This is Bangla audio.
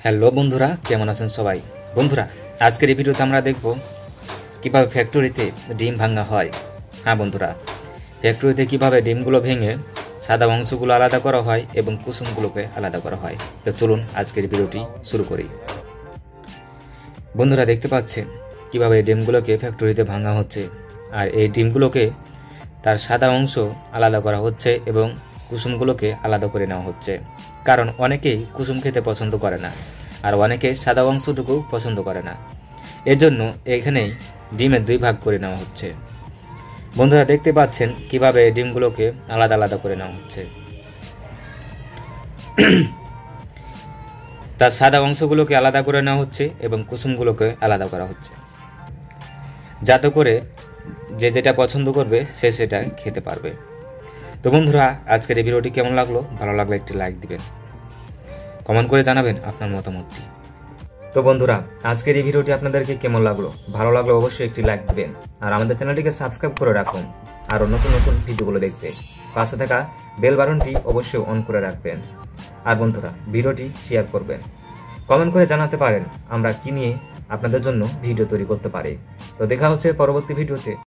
হ্যালো বন্ধুরা, কেমন আছেন সবাই? বন্ধুরা, আজকের এই ভিডিওতে আমরা দেখব কিভাবে ফ্যাক্টরিতে ডিম ভাঙা হয়। হ্যাঁ বন্ধুরা, ফ্যাক্টরিতে কিভাবে ডিমগুলো ভেঙে সাদা অংশগুলো আলাদা করা হয় এবং কুসুমগুলোকে আলাদা করা হয়। তো চলুন আজকের ভিডিওটি শুরু করি। বন্ধুরা, দেখতে পাচ্ছেন কিভাবে ডিমগুলোকে ফ্যাক্টরিতে ভাঙা হচ্ছে, আর এই ডিমগুলোকে তার সাদা অংশ আলাদা করা হচ্ছে এবং কুসুমগুলোকে আলাদা করে নেওয়া হচ্ছে। কারণ অনেকেই কুসুম খেতে পছন্দ করে না, আর অনেকে সাদা অংশটুকু পছন্দ করে না। এজন্য এখানেই ডিমের দুই ভাগ করে নেওয়া হচ্ছে। বন্ধুরা, দেখতে পাচ্ছেন কিভাবে ডিমগুলোকে আলাদা আলাদা করে নেওয়া হচ্ছে। তার সাদা অংশগুলোকে আলাদা করে নেওয়া হচ্ছে এবং কুসুমগুলোকে আলাদা করা হচ্ছে, যাতে করে যে যেটা পছন্দ করবে সে সেটা খেতে পারবে। তো বন্ধুরা, আজকের এই ভিডিওটি কেমন লাগলো? ভালো লাগলে একটি লাইক দিবেন, কমেন্ট করে জানাবেন আপনার মতামতটি। তো বন্ধুরা, আজকের এই ভিডিওটি আপনাদেরকে কেমন লাগলো? ভালো লাগলে অবশ্যই একটি লাইক দিবেন, আর আমাদের চ্যানেলটিকে সাবস্ক্রাইব করে রাখুন আরও নতুন নতুন ভিডিওগুলো দেখতে। পাশে থাকা বেল বাটনটি অবশ্যই অন করে রাখবেন। আর বন্ধুরা, ভিডিওটি শেয়ার করবেন, কমেন্ট করে জানাতে পারেন আমরা কি নিয়ে আপনাদের জন্য ভিডিও তৈরি করতে পারি। তো দেখা হচ্ছে পরবর্তী ভিডিওতে।